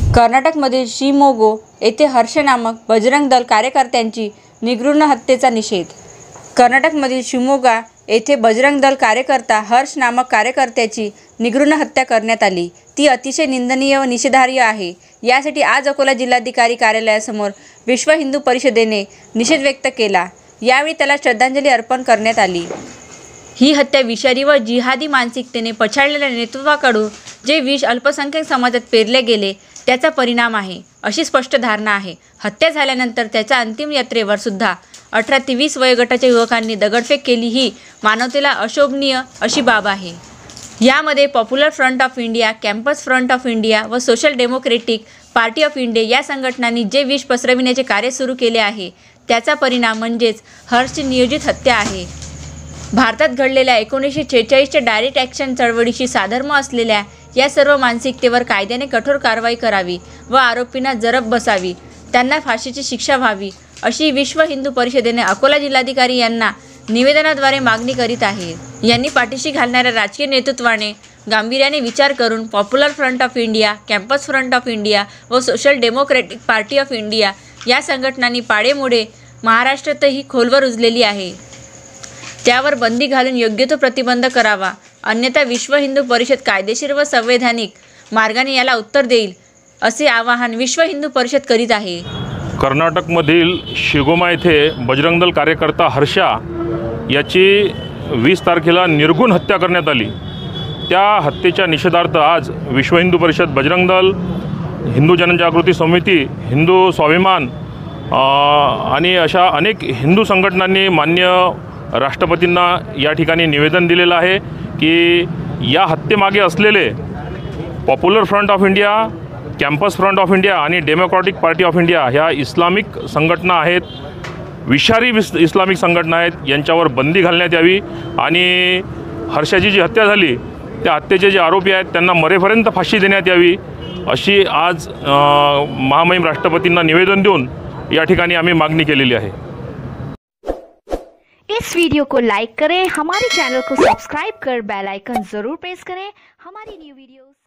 कर्नाटकमधील शिमोगा येथे हर्ष नामक बजरंग दल कार्यकर्त्यांची निर्घृण हत्येचा निषेध। कर्नाटकमधील शिमोगा येथे बजरंग दल कार्यकर्ता हर्ष नामक कार्यकर्त्याची निर्घृण हत्या करण्यात आली। ती अतिशय निंदनीय व निषेधार्ह आहे। यासाठी आज अकोला जिल्हाधिकारी कार्यालयासमोर विश्व हिंदू परिषदेने निषेध व्यक्त केला। यावेळी त्याला श्रद्धांजली अर्पण करण्यात आली। ही हत्या विषारी व जिहादी मानसिकतेने पछाडलेल्या नेतृत्वाकडून जे विष अल्पसंख्याक समाजात पेरले गेले त्याचा परिणाम आहे, अशी स्पष्ट धारणा आहे। हत्या झाल्यानंतर त्याच्या अंतिम यात्रेवर सुद्धा 18 ते 20 वयोगटाच्या युवकांनी दगडफेक केली ही मानवतेला अशोभनीय अशी बाब आहे। यामध्ये Popular front of India, campus front of India व social democratic party of India या संघटनांनी जे विष पसरविण्याचे कार्य सुरू केले आहे त्याचा परिणाम म्हणजेच हर्षची नियोजित हत्या आहे। भारतात घडलेल्या 1946च्या डायरेक्ट ॲक्शन चळवळीशी साधर्म्य असलेल्या या सर्व मानसिकतेवर कायद्याने कठोर कारवाई करावी व आरोपींना जरब बसावी, त्यांना फाशीची शिक्षा व्हावी, अशी विश्व हिंदू परिषदेने अकोला जिल्हाधिकारी यांना निवेदनाद्वारे मागणी करीत आहे। यांनी पाठीशी घालणाऱ्या राजकीय नेतृत्वाने गांभीर्याने विचार करून popular front of India, campus front of India व social democratic party of India या संघटनांनी पाडेमुळे महाराष्ट्रातही खोलवर रुजलेली आहे, त्यावर बंदी घालून योग्य तो प्रतिबंध करावा, अन्यथा विश्व हिंदू परिषद कायदेशीर व संवैधानिक मार्गाने याला उत्तर देईल, असे आवाहन विश्व हिंदू परिषद करीत आहे। कर्नाटकमधील शिगोमा येथे बजरंग दल कार्यकर्ता हर्षा याची 20 तारखेला निर्घृण हत्या करण्यात आली। त्या हत्येच्या निषेधार्थ आज विश्व हिंदू परिषद, बजरंग दल, हिंदू जनजागृती समिती, हिंदू स्वाभिमान आणि अशा अनेक हिंदू संघटनांनी मान्य राष्ट्रपतींना या ठिकाणी निवेदन दिलेलं आहे की या हत्येमागे असलेले popular front of India, campus front of India आणि डेमोक्रॅटिक पार्टी ऑफ इंडिया ह्या इस्लामिक संघटना आहेत, विषारी इस्लामिक संघटना आहेत, यांच्यावर बंदी घालण्यात यावी आणि हर्षाची जी हत्या झाली त्या हत्येचे जे आरोपी आहेत त्यांना मरेपर्यंत फाशी देण्यात यावी, अशी आज महामहिम राष्ट्रपतींना निवेदन देऊन या ठिकाणी आम्ही मागणी केलेली आहे। इस वीडियो को लाइक करें, हमारे चैनल को सब्सक्राइब कर बेल आइकन जरूर प्रेस करें हमारी न्यू वीडियोस